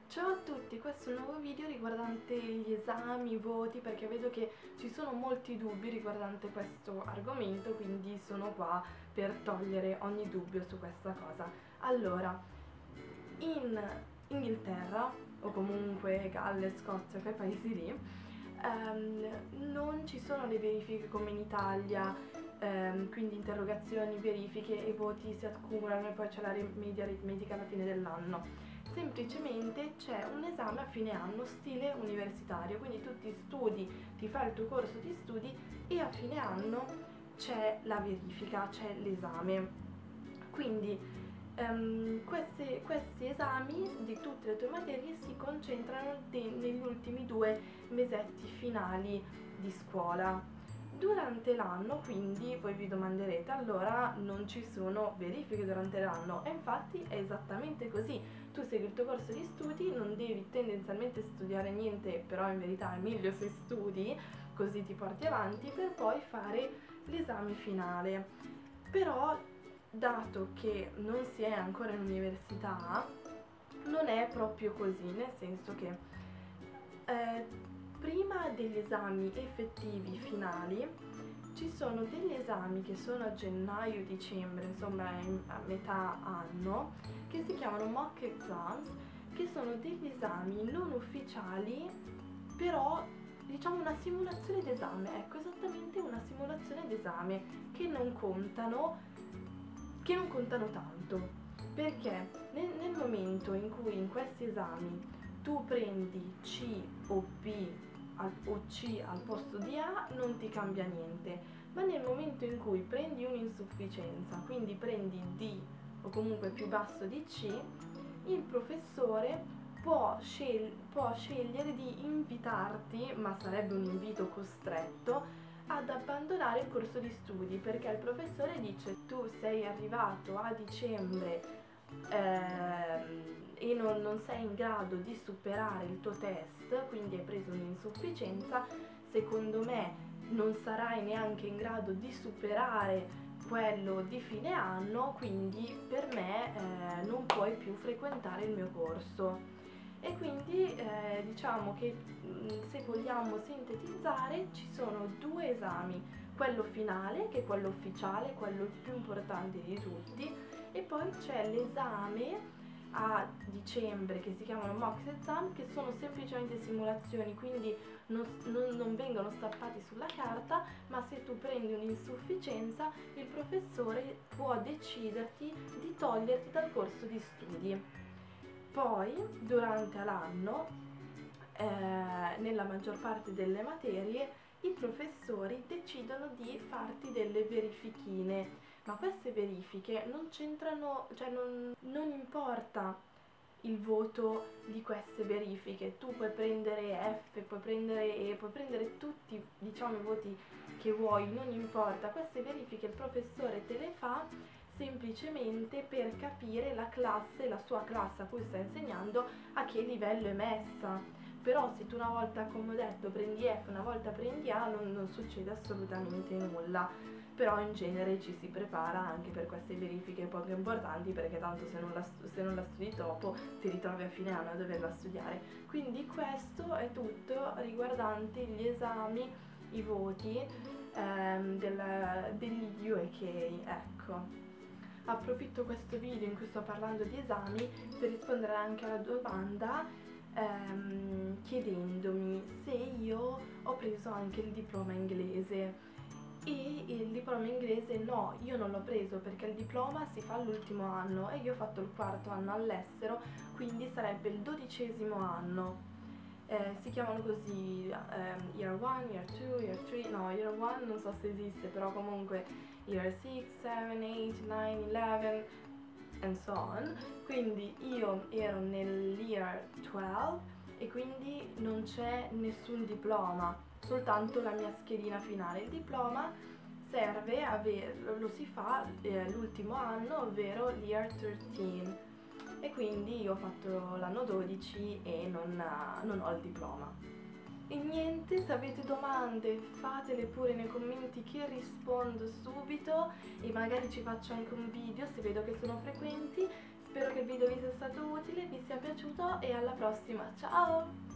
Ciao a tutti, questo è un nuovo video riguardante gli esami, i voti, perché vedo che ci sono molti dubbi riguardante questo argomento, quindi sono qua per togliere ogni dubbio su questa cosa. Allora, in Inghilterra, o comunque Galles, Scozia, quei paesi lì, non ci sono le verifiche come in Italia, quindi interrogazioni, verifiche e voti si accumulano e poi c'è la media aritmetica alla fine dell'anno. Semplicemente c'è un esame a fine anno stile universitario, quindi tu ti studi, ti fai il tuo corso di studi e a fine anno c'è la verifica, c'è l'esame. Quindi questi esami di tutte le tue materie si concentrano negli ultimi 2 mesetti finali di scuola. Durante l'anno, quindi, voi vi domanderete, allora non ci sono verifiche durante l'anno, e infatti è esattamente così. Tu segui il tuo corso di studi, non devi tendenzialmente studiare niente, però in verità è meglio se studi, così ti porti avanti per poi fare l'esame finale. Però, dato che non si è ancora in università, non è proprio così, nel senso che prima degli esami effettivi finali ci sono degli esami che sono a gennaio-dicembre, insomma a metà anno, che si chiamano mock exams, che sono degli esami non ufficiali, però diciamo una simulazione d'esame, ecco, esattamente una simulazione d'esame, che non contano tanto, perché nel momento in cui in questi esami tu prendi C o B o C al posto di A non ti cambia niente, ma nel momento in cui prendi un'insufficienza, quindi prendi D o comunque più basso di C, il professore può scegliere di invitarti, ma sarebbe un invito costretto, ad abbandonare il corso di studi, perché il professore dice: tu sei arrivato a dicembre e non sei in grado di superare il tuo test, quindi hai preso un'insufficienza, secondo me non sarai neanche in grado di superare quello di fine anno, quindi per me non puoi più frequentare il mio corso. E quindi diciamo che se vogliamo sintetizzare ci sono 2 esami, quello finale che è quello ufficiale, quello più importante di tutti, e poi c'è l'esame a dicembre che si chiamano mock exam, che sono semplicemente simulazioni, quindi non vengono stampati sulla carta, ma se tu prendi un'insufficienza il professore può deciderti di toglierti dal corso di studi. Poi durante l'anno, nella maggior parte delle materie, i professori decidono di farti delle verifichine, ma queste verifiche non c'entrano, cioè non importa il voto di queste verifiche, tu puoi prendere F, puoi prendere E, puoi prendere tutti, diciamo, i voti che vuoi, non importa. Queste verifiche il professore te le fa semplicemente per capire la classe, la sua classe a cui sta insegnando, a che livello è messa. Però se tu una volta, come ho detto, prendi F, una volta prendi A, non succede assolutamente nulla. Però in genere ci si prepara anche per queste verifiche poco importanti, perché tanto se non la studi dopo ti ritrovi a fine anno a doverla studiare. Quindi questo è tutto riguardante gli esami, i voti degli UK, ecco. Approfitto questo video in cui sto parlando di esami per rispondere anche alla domanda chiedendomi se io ho preso anche il diploma inglese. E il diploma inglese no, io non l'ho preso perché il diploma si fa all'ultimo anno e io ho fatto il 4º anno all'estero, quindi sarebbe il 12° anno. Si chiamano così Year 1, Year 2, Year 3, no, Year 1 non so se esiste, però comunque Year 6, 7, 8, 9, 11 and so on. Quindi io ero nell'Year 12 e quindi non c'è nessun diploma, soltanto la mia schedina finale. Il diploma serve lo si fa l'ultimo anno, ovvero l'Year 13. E quindi io ho fatto l'anno 12 e non ho il diploma. E niente, se avete domande fatele pure nei commenti che rispondo subito, e magari ci faccio anche un video se vedo che sono frequenti. Spero che il video vi sia stato utile, vi sia piaciuto e alla prossima, ciao!